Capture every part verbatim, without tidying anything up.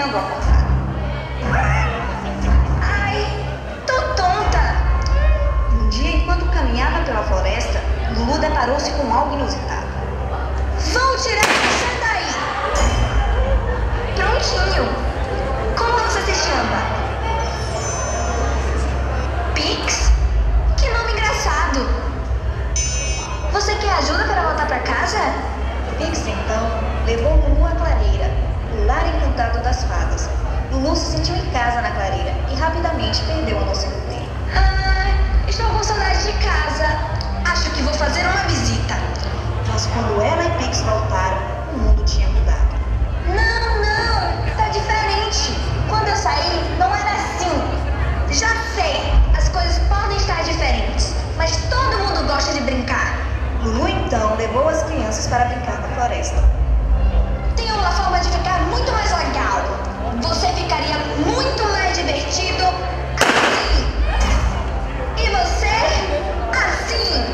caminhando ao contrário. Ai, tô tonta! Um dia, enquanto caminhava pela floresta, Lulu deparou-se com algo inusitado. Vou tirar você daí! Prontinho! Como você se chama? Pix? Que nome engraçado! Você quer ajuda para voltar para casa? Pix, então, levou Lulu à clareira, o lar encantado das fadas. Lulu se sentiu em casa na clareira e rapidamente perdeu a noção do tempo. Ah, estou com saudade de casa. Acho que vou fazer uma visita. Mas quando ela e Pix voltaram, o mundo tinha mudado. Não, não, tá diferente. Quando eu saí, não era assim. Já sei, as coisas podem estar diferentes, mas todo mundo gosta de brincar. Lulu então levou as crianças para brincar na floresta. Tem uma forma de ficar muito mais legal. Você ficaria muito mais divertido assim. E você, assim.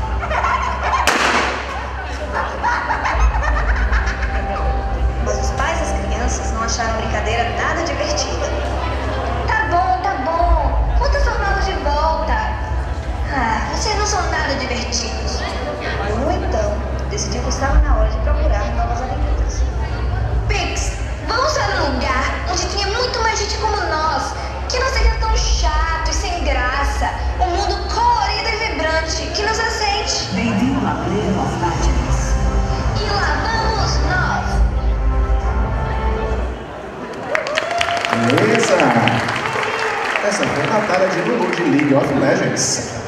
Mas os pais das crianças não acharam a brincadeira nada divertida. Tá bom, tá bom. Quantas tornados de volta? Ah, vocês não são nada divertidos. Lulu então decidiu que estava na hora de procurar novas aventuras. Pix, vamos para um lugar onde tenha muito mais gente como nós, que não seja tão chato e sem graça, um mundo colorido e vibrante que nos aceite. Bem-vindo a Play of Legends. E lá vamos nós. Beleza! Essa foi a batalha de Lulu de League of Legends.